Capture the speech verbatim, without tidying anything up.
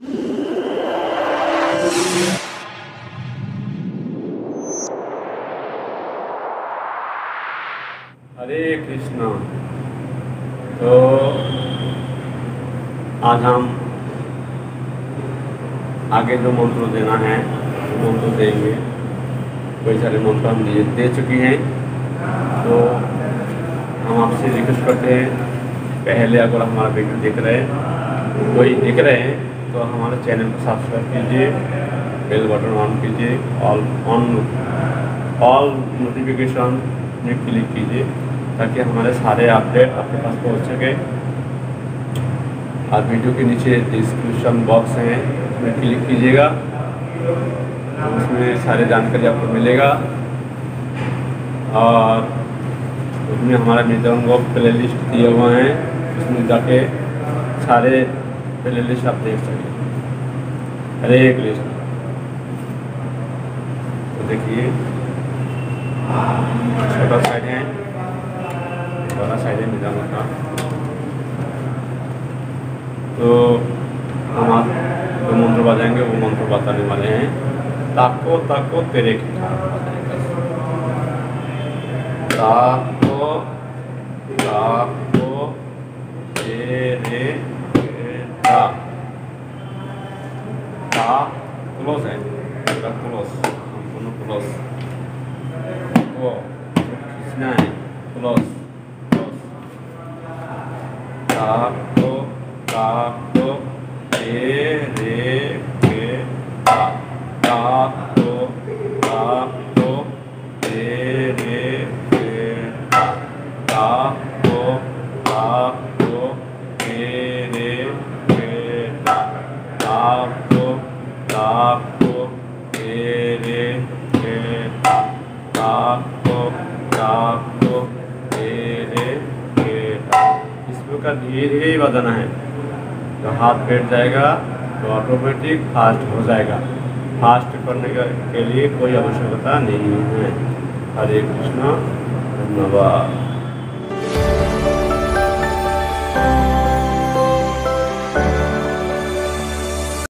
हरे कृष्णा। तो आज हम आगे जो मंत्र देना है वो मंत्र देंगे। कई सारे मंत्र हम दे, दे चुकी हैं। तो हम आपसे रिक्वेस्ट करते हैं, पहले अगर हमारा वीडियो देख रहे हैं कोई देख रहे हैं तो हमारे चैनल को सब्सक्राइब कीजिए, बेल बटन ऑन कीजिए, ऑल ऑन ऑल नोटिफिकेशन में क्लिक कीजिए ताकि हमारे सारे अपडेट आपके पास पहुंच सके। और वीडियो के नीचे डिस्क्रिप्शन बॉक्स है, उसमें क्लिक कीजिएगा, उसमें सारी जानकारी आपको मिलेगा। और उसमें हमारा मृदंग प्ले लिस्ट दिए हुए हैं, उसमें जाके सारे प्ले लिस्ट आप देख सकें। हरे कृष्ण। तो देखिए छोटा साइड है, बड़ा साइड है मृदंग का। तो हम आप जो मंत्र बजाएंगे वो मंत्र बताने वाले हैं। ताको ताको तेरे की ताको ताको तेरे ता ता क्लोज है, पूरा क्लोज, संपूर्ण क्लोज। वो खींचना है, क्लोज क्लोज। ताको ताको तेरे के ता ताको ताको तेरे के ता ताको ताको तेरे के ता ताको ताको तेरे के ता ताको ताको तेरे के ता। इस प्रकार धीरे धीरे ही बजाना है। तो हाथ बैठ जाएगा तो ऑटोमेटिक फास्ट हो जाएगा। फास्ट करने के लिए कोई आवश्यकता नहीं है। हरे कृष्णा। धन्यवाद।